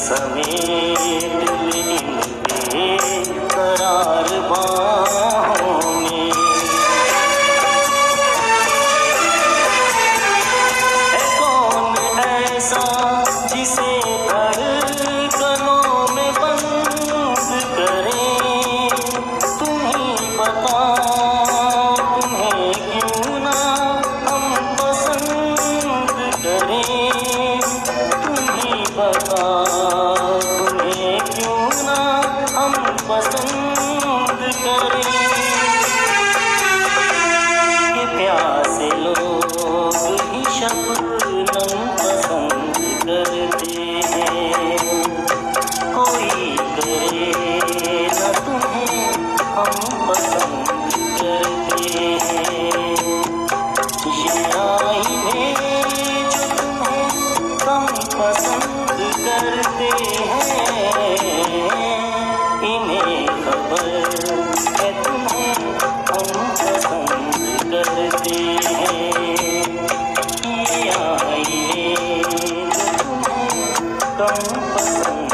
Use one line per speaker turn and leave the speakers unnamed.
समेट ले इन बेकरार बाहों में। है कौन ऐसा जिसे धड़कनों में बंद करें, तुम्हें पता तुम्हें क्यों ना हम पसंद करें, तुम्हें पता तुम्हें क्यों ना हम पसंद करें। कि प्यासे लोग ही शबनम पसंद करते हैं, कोई करे न तुम्हें हम पसंद करते हैं। ये आईने जो तुम्हें कम पसंद करते हैं, इन्हें खबर है तुम्हें हम पसंद करते हैं। ये आईने जो तुम्हें कम पसंद